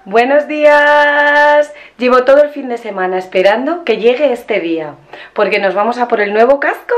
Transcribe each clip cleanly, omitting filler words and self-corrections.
Buenos días. Llevo todo el fin de semana esperando que llegue este día, porque nos vamos a por el nuevo casco.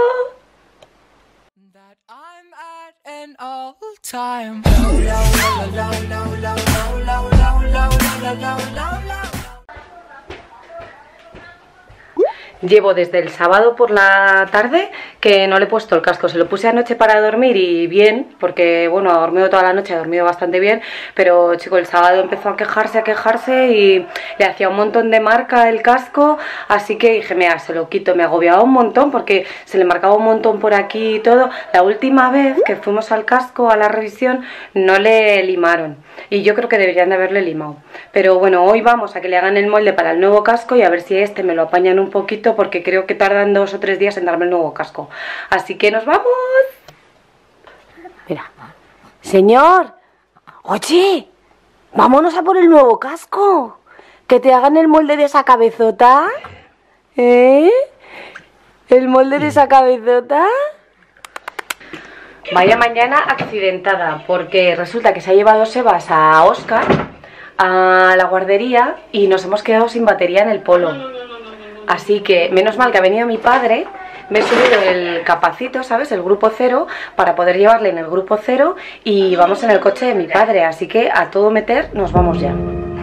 Llevo desde el sábado por la tarde que no le he puesto el casco. Se lo puse anoche para dormir y bien, porque bueno, ha dormido toda la noche, ha dormido bastante bien, pero chico, el sábado empezó a quejarse y le hacía un montón de marca el casco, así que dije, mira, se lo quito. Me agobiaba un montón porque se le marcaba un montón por aquí y todo. La última vez que fuimos al casco, a la revisión, no le limaron y yo creo que deberían de haberle limado. Pero bueno, hoy vamos a que le hagan el molde para el nuevo casco y a ver si este me lo apañan un poquito, porque creo que tardan 2 o 3 días en darme el nuevo casco. Así que nos vamos. Mira, señor, oye, vámonos a por el nuevo casco. Que te hagan el molde de esa cabezota. ¿Eh? ¿El molde de esa cabezota? Vaya mañana accidentada, porque resulta que se ha llevado Sebas a Óscar a la guardería y nos hemos quedado sin batería en el Polo. Así que menos mal que ha venido mi padre, me he subido el capacito, ¿sabes? El grupo 0, para poder llevarle en el grupo 0 y vamos en el coche de mi padre. Así que a todo meter nos vamos ya.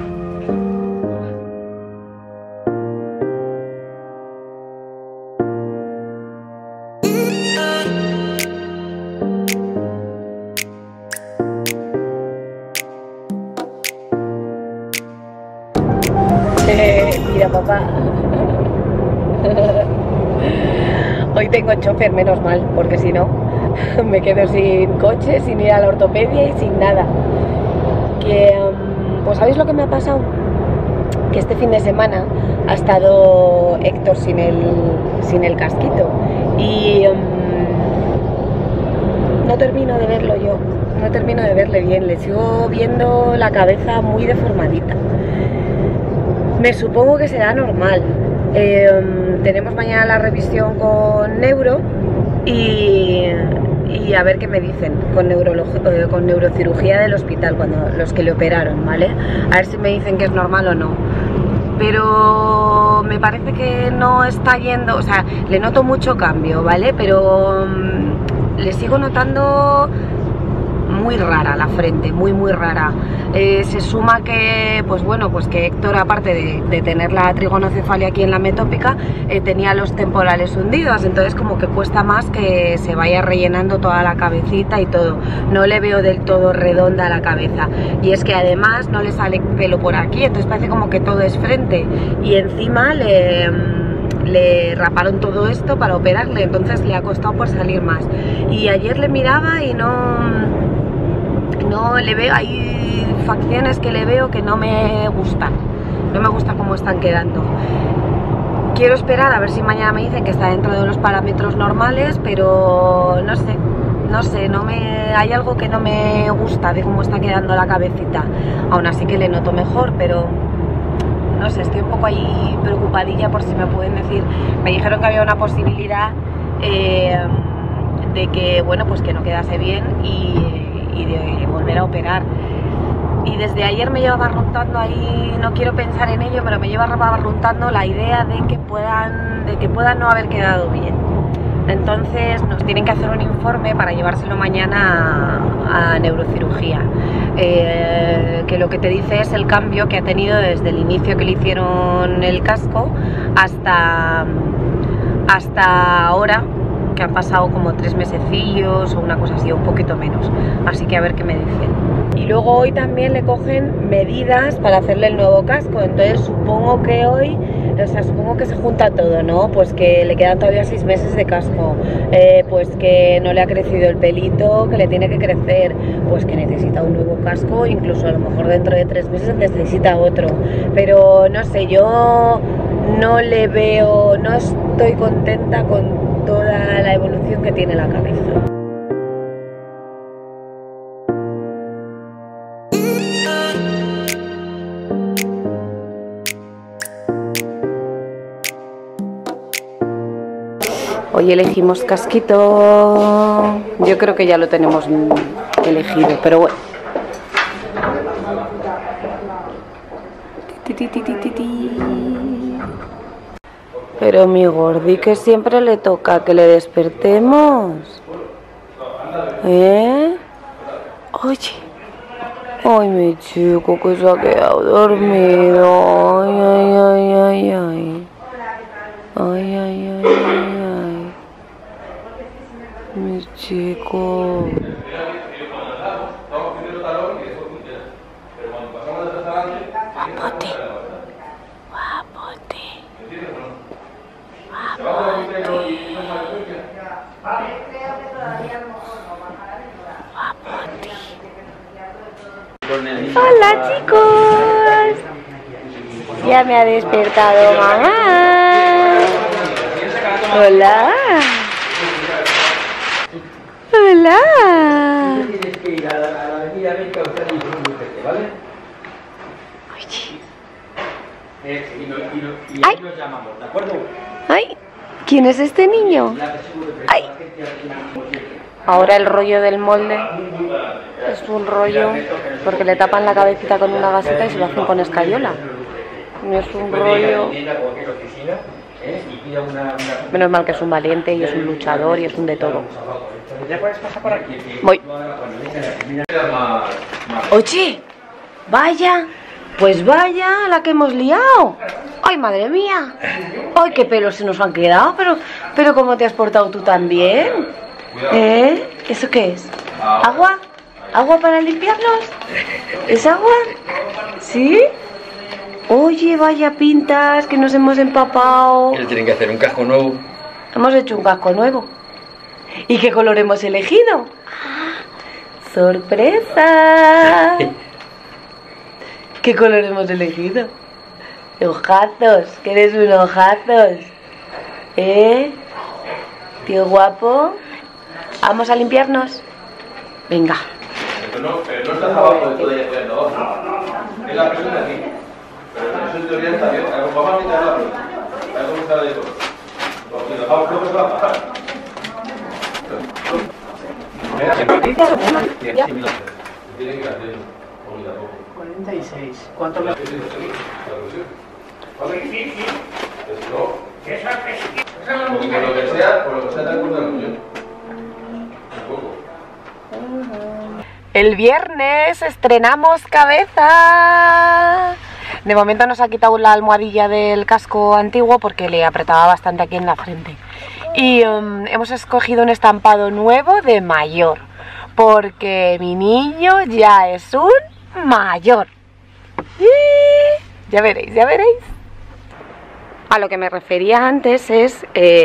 Mira, papá. Hoy tengo chofer, menos mal, porque si no me quedo sin coche, sin ir a la ortopedia y sin nada. Pues ¿sabéis lo que me ha pasado? Que este fin de semana ha estado Héctor sin el casquito y no termino de verlo yo, no termino de verle bien, le sigo viendo la cabeza muy deformadita. Me supongo que será normal. Tenemos mañana la revisión con neuro y a ver qué me dicen con neurocirugía del hospital, cuando los que le operaron, ¿vale? A ver si me dicen que es normal o no. Pero me parece que no está yendo, o sea, le noto mucho cambio, ¿vale? Pero le sigo notando muy rara la frente, muy rara. Se suma que, pues bueno, pues que Héctor, aparte de tener la trigonocefalia aquí en la metópica, tenía los temporales hundidos, entonces como que cuesta más que se vaya rellenando toda la cabecita y todo. No le veo del todo redonda la cabeza, y es que además no le sale pelo por aquí, entonces parece como que todo es frente, y encima le raparon todo esto para operarle, entonces le ha costado por salir más. Y ayer le miraba y no le veo, hay facciones que le veo que no me gustan, no me gusta cómo están quedando. Quiero esperar a ver si mañana me dicen que está dentro de los parámetros normales, pero no sé, hay algo que no me gusta de cómo está quedando la cabecita. Aún así que le noto mejor, pero no sé, estoy un poco ahí preocupadilla por si me pueden decir. Me dijeron que había una posibilidad de que, bueno, pues que no quedase bien y de volver a operar. Y desde ayer me lleva barruntando ahí, no quiero pensar en ello, pero me lleva barruntando la idea de que puedan no haber quedado bien. Entonces nos tienen que hacer un informe para llevárselo mañana a neurocirugía, que lo que te dice es el cambio que ha tenido desde el inicio que le hicieron el casco hasta ahora, que han pasado como 3 mesecillos o una cosa así, un poquito menos. Así que a ver qué me dicen. Y luego hoy también le cogen medidas para hacerle el nuevo casco, entonces supongo que hoy, supongo que se junta todo, ¿no? Pues que le quedan todavía 6 meses de casco, pues que no le ha crecido el pelito que le tiene que crecer, pues que necesita un nuevo casco, incluso a lo mejor dentro de 3 meses necesita otro. Pero no sé, yo no le veo, no estoy contenta con toda la evolución que tiene la cabeza. Hoy elegimos casquito, yo creo que ya lo tenemos elegido, pero bueno. Ti, ti, ti, ti, ti, ti. Pero mi Gordi, que siempre le toca que le despertemos. ¿Eh? Oye. Ay, mi chico, que se ha quedado dormido. Ay, ay, ay, ay, ay. Ay, ay, ay, ay, ay. Mi chico. Guapote. Guapote. Hola chicos, ya me ha despertado mamá. Hola. Hola. Tienes que ir a la avenida América a buscar el ¿vale? Y ahí nos llamamos, ¿de acuerdo? Ay, ¿quién es este niño? Ay. Ahora el rollo del molde es un rollo porque le tapan la cabecita con una gaseta y se lo hacen con escayola. No es un rollo. Menos mal que es un valiente y es un luchador y es un de todo. Voy. Oye, vaya. Pues vaya, la que hemos liado. Ay, madre mía. Ay, qué pelos se nos han quedado. Pero ¿cómo te has portado tú también? ¿Eso qué es? ¿Agua? ¿Agua para limpiarlos? ¿Es agua? ¿Sí? Oye, vaya pintas, que nos hemos empapado. Le tienen que hacer un casco nuevo. Hemos hecho un casco nuevo. ¿Y qué color hemos elegido? ¡Sorpresa! ¿Qué color hemos elegido? Ojazos, que eres un ojazos. Tío guapo. ¿Vamos a limpiarnos? Venga. No estás abajo de todo el abajo. Es la presión de aquí. Pero eso en teoría está bien. Vamos a quitar la presión. Vamos a quitar de todo. Lo dejamos luego se va a bajar. Tienen que hacerlo. 46. ¿Cuánto me... Por lo que sea, te acuerdas lo mío. El viernes estrenamos cabeza. De momento nos ha quitado la almohadilla del casco antiguo porque le apretaba bastante aquí en la frente. Y hemos escogido un estampado nuevo de mayor, porque mi niño ya es un mayor. Ya veréis, ya veréis. A lo que me refería antes es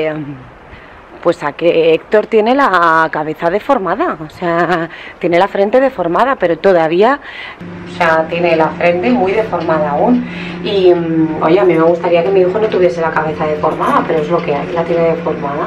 pues a que Héctor tiene la cabeza deformada, o sea, tiene la frente deformada, pero todavía, o sea, tiene la frente muy deformada aún. Y oye, a mí me gustaría que mi hijo no tuviese la cabeza deformada, pero es lo que hay, la tiene deformada.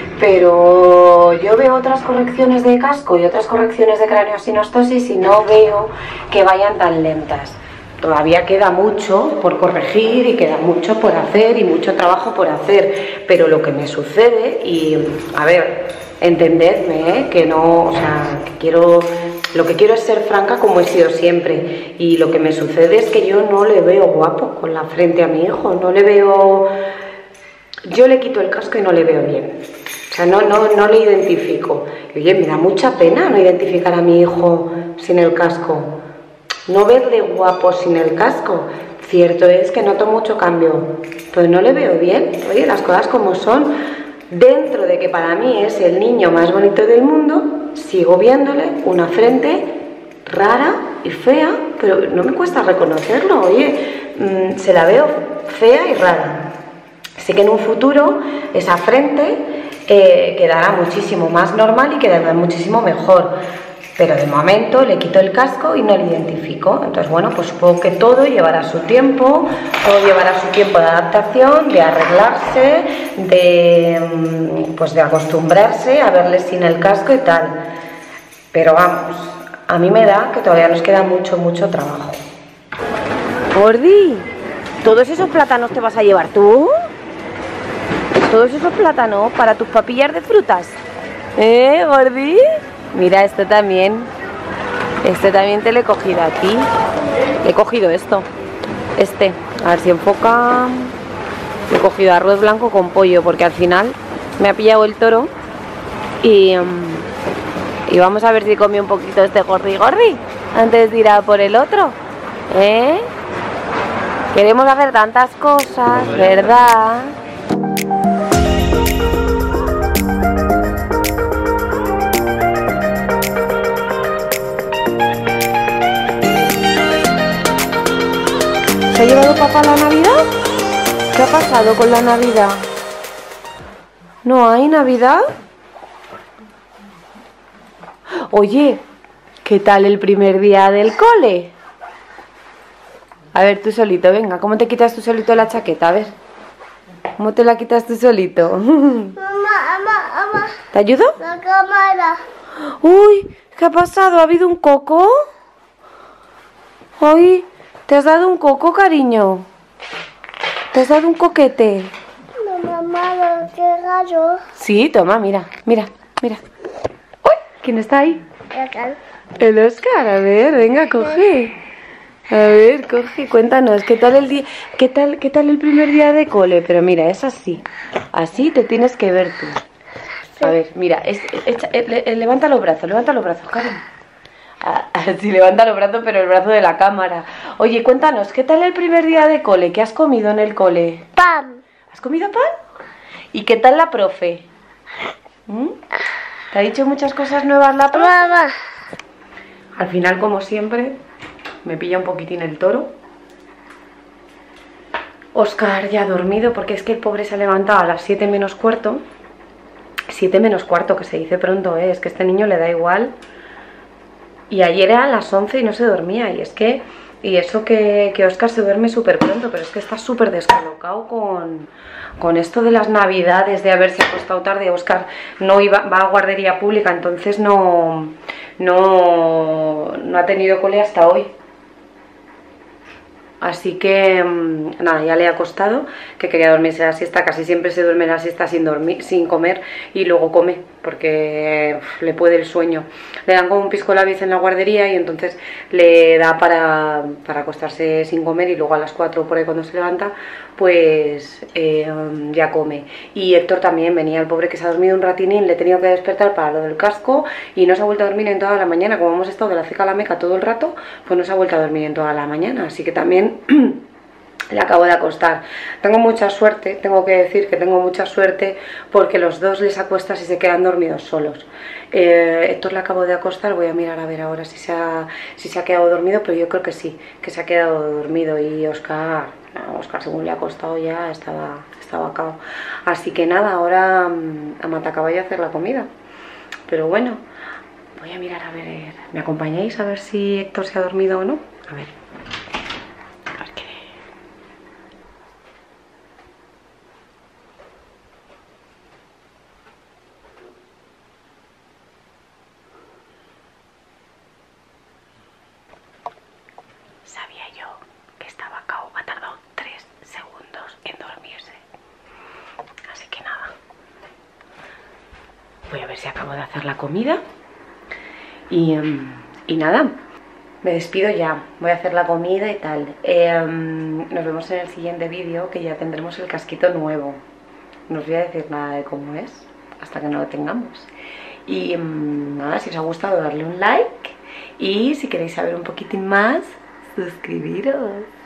Pero yo veo otras correcciones de casco y otras correcciones de craneosinostosis y no veo que vayan tan lentas. Todavía queda mucho por corregir y queda mucho por hacer y mucho trabajo por hacer, pero lo que me sucede, y a ver, entendedme, que no, o sea, lo que quiero es ser franca como he sido siempre, y lo que me sucede es que yo no le veo guapo con la frente a mi hijo, no le veo, yo le quito el casco y no le veo bien, o sea, no le identifico. Y oye, me da mucha pena no identificar a mi hijo sin el casco. No verle guapo sin el casco. Cierto es que noto mucho cambio, pero no le veo bien. Oye, las cosas como son. Dentro de que para mí es el niño más bonito del mundo, sigo viéndole una frente rara y fea, pero no me cuesta reconocerlo. Oye, se la veo fea y rara. Sé que en un futuro esa frente quedará muchísimo más normal y quedará muchísimo mejor. Pero de momento le quito el casco y no le identifico. Entonces, bueno, pues supongo que todo llevará su tiempo, todo llevará su tiempo de adaptación, de arreglarse, pues de acostumbrarse a verle sin el casco y tal. Pero vamos, a mí me da que todavía nos queda mucho trabajo. Gordi, ¿todos esos plátanos te vas a llevar tú? ¿Todos esos plátanos para tus papillas de frutas? Gordi? Mira, esto también te lo he cogido a ti. He cogido esto. Este, a ver si enfoca. He cogido arroz blanco con pollo porque al final me ha pillado el toro y vamos a ver si come un poquito este gorri antes de ir a por el otro, ¿eh? Queremos hacer tantas cosas, ¿verdad? ¿Se ha llevado papá la Navidad? ¿Qué ha pasado con la Navidad? ¿No hay Navidad? Oye, ¿qué tal el primer día del cole? A ver, tú solito, venga, ¿cómo te quitas tú solito la chaqueta? A ver, ¿cómo te la quitas tú solito? Mamá. ¿Te ayudo? La cámara. Uy, ¿qué ha pasado? ¿Ha habido un coco? Uy, ¿te has dado un coco, cariño? ¿Te has dado un coquete? No, mamá, qué raro. Sí, toma, mira. Uy, ¿quién está ahí? Acá. El Oscar, a ver, venga, coge. A ver, coge, cuéntanos, ¿qué tal el día, qué tal el primer día de cole? Pero mira, es así. Así te tienes que ver tú. A ver, mira, levanta los brazos, Karen. Sí, levanta los brazos, pero el brazo de la cámara. Oye, cuéntanos, ¿qué tal el primer día de cole? ¿Qué has comido en el cole? Pan. ¿Has comido pan? ¿Y qué tal la profe? ¿Te ha dicho muchas cosas nuevas la profe? Mamá. Al final, como siempre, me pilla un poquitín el toro. Oscar ya ha dormido porque es que el pobre se ha levantado a las 7 menos cuarto. 7 menos cuarto, que se dice pronto, ¿eh? Es que a este niño le da igual. Y ayer eran las 11 y no se dormía. Y eso que Oscar se duerme súper pronto, pero es que está súper descolocado con esto de las navidades, de haberse acostado tarde. Oscar va a guardería pública, entonces no ha tenido cole hasta hoy. Así que nada, ya le he acostado, que quería dormirse la siesta. Casi siempre se duerme la siesta sin comer y luego come, porque le puede el sueño. Le dan como un pisco labios en la guardería y entonces le da para acostarse sin comer, y luego a las 4 por ahí cuando se levanta, pues ya come. Y Héctor también venía, el pobre que se ha dormido un ratinín, le he tenido que despertar para lo del casco y no se ha vuelto a dormir en toda la mañana. Como hemos estado de la ceca a la meca todo el rato, pues no se ha vuelto a dormir en toda la mañana, así que también le acabo de acostar. Tengo mucha suerte, tengo que decir que tengo mucha suerte, porque los dos les acuestas y se quedan dormidos solos. Héctor le acabo de acostar, voy a mirar a ver ahora si se ha quedado dormido, pero yo creo que sí, que se ha quedado dormido. Y Oscar según le ha acostado ya estaba cao. Así que nada, ahora a matacaballo a hacer la comida. Pero bueno, voy a mirar a ver, ¿me acompañáis a ver si Héctor se ha dormido o no? A ver qué... Sabía yo que estaba cao, ha tardado 3 segundos en dormirse. Así que nada, voy a ver si acabo de hacer la comida y nada, me despido ya, voy a hacer la comida y tal. Nos vemos en el siguiente vídeo, que ya tendremos el casquito nuevo. No os voy a decir nada de cómo es hasta que no lo tengamos. Y nada, si os ha gustado, darle un like, y si queréis saber un poquitín más, suscribiros.